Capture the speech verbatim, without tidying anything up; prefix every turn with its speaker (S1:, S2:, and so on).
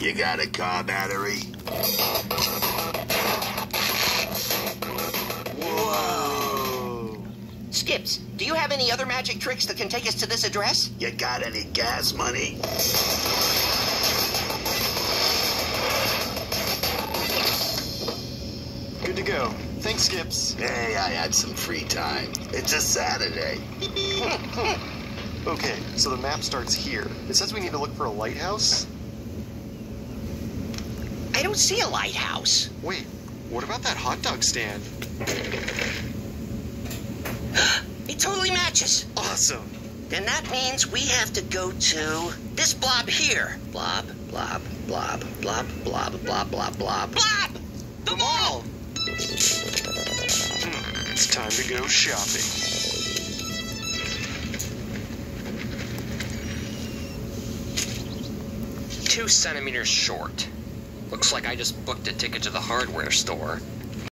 S1: You got a car battery?
S2: Whoa!
S3: Skips, do you have any other magic tricks that can take us to this address?
S1: You got any gas money?
S2: Good to go. Thanks, Skips.
S1: Hey, I had some free time. It's a Saturday.
S2: Okay, so the map starts here. It says we need to look for a lighthouse.
S3: I don't see a lighthouse.
S2: Wait, what about that hot dog stand?
S3: It totally matches.
S2: Awesome.
S3: Then that means we have to go to this blob here. Blob, blob, blob, blob, blob, blob, blob, blob, blob! The mall!
S2: Hmm, it's time to go shopping.
S4: Two centimeters short. Looks like I just booked a ticket to the hardware store.